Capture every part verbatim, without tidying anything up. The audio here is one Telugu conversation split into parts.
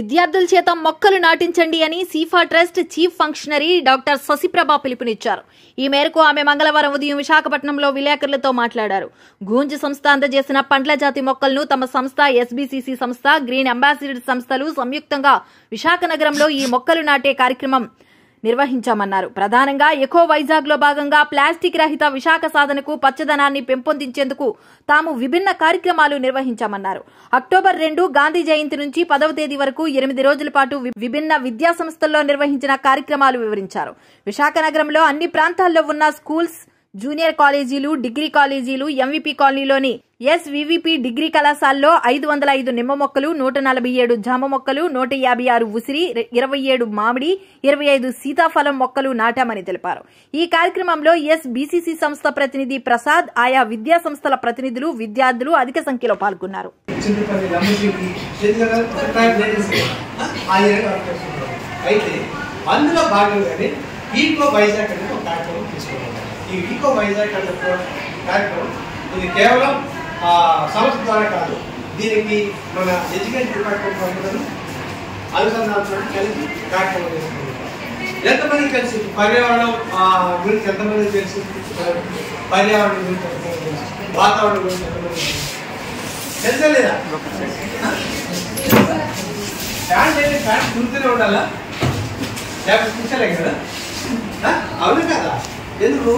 విద్యార్థుల చేత మొక్కలు నాటించండి అని సీఫా trust chief functionary doctor Sasiprabha పిలుపునిచ్చారు. ఈ మేరకు ఆమె మంగళవారం ఉదయం విశాఖపట్నంలో విలేకరులతో మాట్లాడారు. గూంజ్ సంస్థ అందజేసిన పండ్ల జాతి మొక్కలను తమ సంస్థ, ఎస్బీసీసీ సంస్థ, గ్రీన్ అంబాసిడర్ సంస్థలు సంయుక్తంగా విశాఖ నగరంలో ఈ మొక్కలు నాటే కార్యక్రమం నిర్వహించామన్నారు. ప్రధానంగా ఎకో వైజాగ్ లో భాగంగా ప్లాస్టిక్ రహిత విశాఖ సాధనకు పచ్చదనాన్ని పెంపొందించేందుకు తాము విభిన్న కార్యక్రమాలు నిర్వహించామన్నారు. అక్టోబర్ రెండు గాంధీ జయంతి నుంచి పదవ తేదీ వరకు ఎనిమిది రోజుల పాటు విభిన్న విద్యా సంస్థల్లో నిర్వహించిన కార్యక్రమాలు వివరించారు. విశాఖ నగరంలో అన్ని ప్రాంతాల్లో ఉన్న స్కూల్స్, జూనియర్ కాలేజీలు, డిగ్రీ కాలేజీలు, ఎంవీపీ కాలనీలోని ఎస్వీవీపీ డిగ్రీ కళాశాలలో ఐదు వందల ఐదు నిమ్మ మొక్కలు, నూట నలభై ఏడు జామ మొక్కలు, నూట యాభై ఆరు ఉసిరి, ఇరవై ఏడు మామిడి, ఇరవై ఐదు సీతాఫలం మొక్కలు నాటామని తెలిపారు. ఈ కార్యక్రమంలో ఎస్బీసీసీ సంస్థ ప్రతినిధి ప్రసాద్, ఆయా విద్యా సంస్థల ప్రతినిధులు, విద్యార్థులు అధిక సంఖ్యలో పాల్గొన్నారు. ఈ ఈకో వైజాగ్ అనే కార్యక్రమం ఇది కేవలం సంస్థ ద్వారా కాదు, దీనికి మన ఎడ్యుకేషన్ డిపార్ట్మెంట్ అందరూ అనుసంధానంతో కలిసి కార్యక్రమం చేసుకుంటాం. ఎంతమంది కలిసి పర్యావరణం గురించి ఎంతమంది తెలుసు, పర్యావరణం గురించి ఎంతమంది తెలుసు, వాతావరణం గురించి ఎంతమంది తెలుసా లేదా? ఫ్యాన్ అయితే ఫ్యాన్ చూస్తూనే ఉండాలా, లేకపోతే కూర్చోలే కదా, అవును కదా? ఎందుకు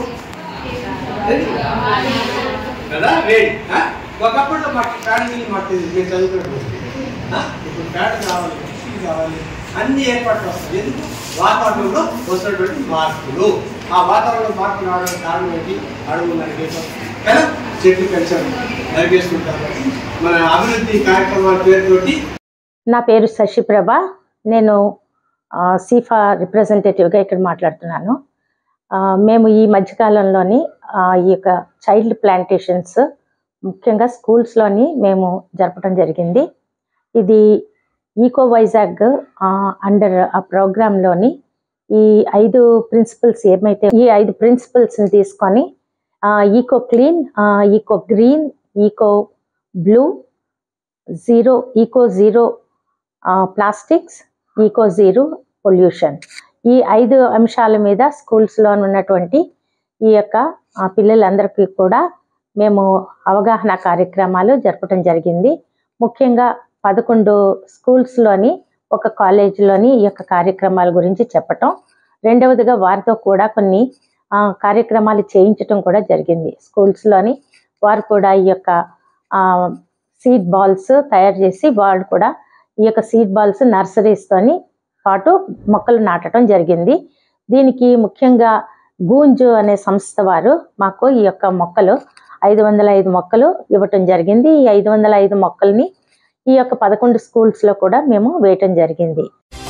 కదా వేడి ఒకప్పుడు మాకు ఫ్యాన్ బిల్ మాట్లాడేది మీరు చదువుకున్నప్పుడు, ఇప్పుడు ఫ్యాన్ కావాలి, కృషి కావాలి, అన్ని ఏర్పాట్లు వస్తాయి. ఎందుకు? వాతావరణంలో వస్తున్నటువంటి మార్పులు. ఆ వాతావరణంలో మార్పులు రావడానికి కారణం ఏంటి? అడుగులు నరికేయడం కదా, చెట్లు పెంచడం, నరికేస్తుంటారు. మన అభివృద్ధి కార్యక్రమాల పేరుతోటి. నా పేరు శశిప్రభ, నేను సీఫా రిప్రజెంటేటివ్గా ఇక్కడ మాట్లాడుతున్నాను. మేము ఈ మధ్యకాలంలోని ఈ యొక్క చైల్డ్ ప్లాంటేషన్స్ ముఖ్యంగా స్కూల్స్లోని మేము జరపడం జరిగింది. ఇది ఈకో వైజాగ్ అండర్ ఆ ప్రోగ్రాంలోని ఈ ఐదు ప్రిన్సిపల్స్ ఏమైతే ఈ ఐదు ప్రిన్సిపల్స్ని తీసుకొని eco clean, eco green, eco blue, zero eco zero plastics, eco zero pollution, ఈ ఐదు అంశాల మీద స్కూల్స్లో ఉన్నటువంటి ఈ యొక్క పిల్లలందరికీ కూడా మేము అవగాహన కార్యక్రమాలు జరపడం జరిగింది. ముఖ్యంగా పదకొండు స్కూల్స్లోని ఒక కాలేజీలోని ఈ యొక్క కార్యక్రమాల గురించి చెప్పటం, రెండవదిగా వారితో కూడా కొన్ని కార్యక్రమాలు చేయించటం కూడా జరిగింది. స్కూల్స్లోని వారు కూడా ఈ యొక్క సీడ్ బాల్స్ తయారు చేసి వాళ్ళు కూడా ఈ యొక్క సీడ్ బాల్స్ నర్సరీస్తోని పాటు మొక్కలు నాటడం జరిగింది. దీనికి ముఖ్యంగా గూంజ్ అనే సంస్థ వారు మాకు ఈ యొక్క మొక్కలు ఐదు వందల ఐదు మొక్కలు ఇవ్వటం జరిగింది. ఈ ఐదు వందల ఐదు మొక్కల్ని ఈ యొక్క పదకొండు స్కూల్స్లో కూడా మేము వేయటం జరిగింది.